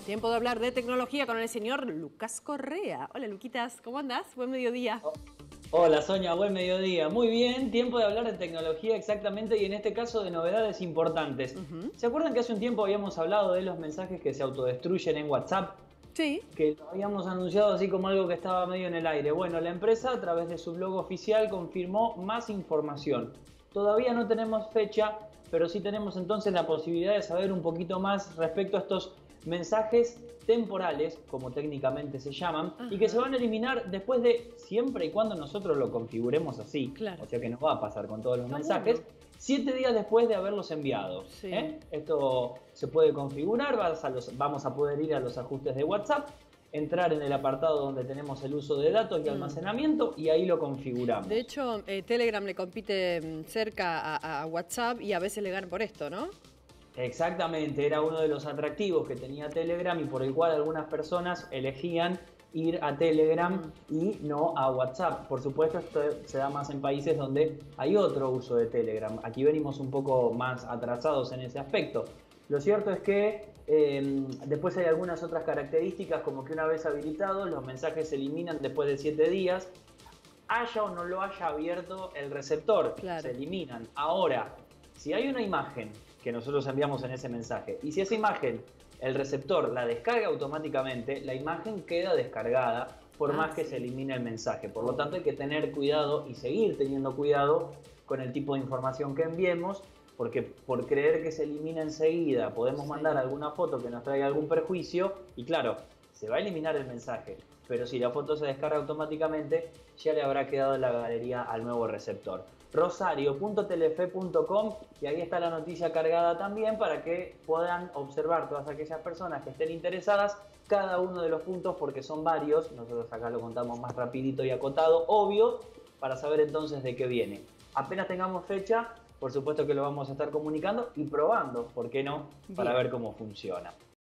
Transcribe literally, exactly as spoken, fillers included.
Tiempo de hablar de tecnología con el señor Lucas Correa. Hola, Luquitas, ¿cómo andás? Buen mediodía. Hola Sonia, buen mediodía. Muy bien, tiempo de hablar de tecnología exactamente y en este caso de novedades importantes. Ujú. ¿Se acuerdan que hace un tiempo habíamos hablado de los mensajes que se autodestruyen en WhatsApp? Sí. Que lo habíamos anunciado así como algo que estaba medio en el aire. Bueno, la empresa a través de su blog oficial confirmó más información. Todavía no tenemos fecha, pero sí tenemos entonces la posibilidad de saber un poquito más respecto a estos mensajes temporales, como técnicamente se llaman, Ajá. y que se van a eliminar después de, siempre y cuando nosotros lo configuremos así, Claro. o sea que nos va a pasar con todos los Está mensajes, bueno. siete días después de haberlos enviado. Sí. ¿eh? Esto se puede configurar, vas a los, vamos a poder ir a los ajustes de WhatsApp, entrar en el apartado donde tenemos el uso de datos y Mm. almacenamiento y ahí lo configuramos. De hecho, eh, Telegram le compite mm, cerca a, a WhatsApp y a veces le gana por esto, ¿no? Exactamente, era uno de los atractivos que tenía Telegram y por el cual algunas personas elegían ir a Telegram y no a WhatsApp. Por supuesto, esto se da más en países donde hay otro uso de Telegram. Aquí venimos un poco más atrasados en ese aspecto. Lo cierto es que eh, después hay algunas otras características, como que una vez habilitados los mensajes se eliminan después de siete días, haya o no lo haya abierto el receptor, Claro. se eliminan. Ahora, si hay una imagen que nosotros enviamos en ese mensaje y si esa imagen el receptor la descarga automáticamente, la imagen queda descargada por Ah, más que sí. se elimine el mensaje. Por lo tanto, hay que tener cuidado y seguir teniendo cuidado con el tipo de información que enviemos, porque por creer que se elimina enseguida podemos Sí. mandar alguna foto que nos traiga algún perjuicio y claro, se va a eliminar el mensaje, pero si la foto se descarga automáticamente, ya le habrá quedado en la galería al nuevo receptor. rosario punto telefe punto com y ahí está la noticia cargada también para que puedan observar todas aquellas personas que estén interesadas cada uno de los puntos, porque son varios, nosotros acá lo contamos más rapidito y acotado, obvio, para saber entonces de qué viene. Apenas tengamos fecha, por supuesto que lo vamos a estar comunicando y probando, ¿por qué no? Para Bien. ver cómo funciona.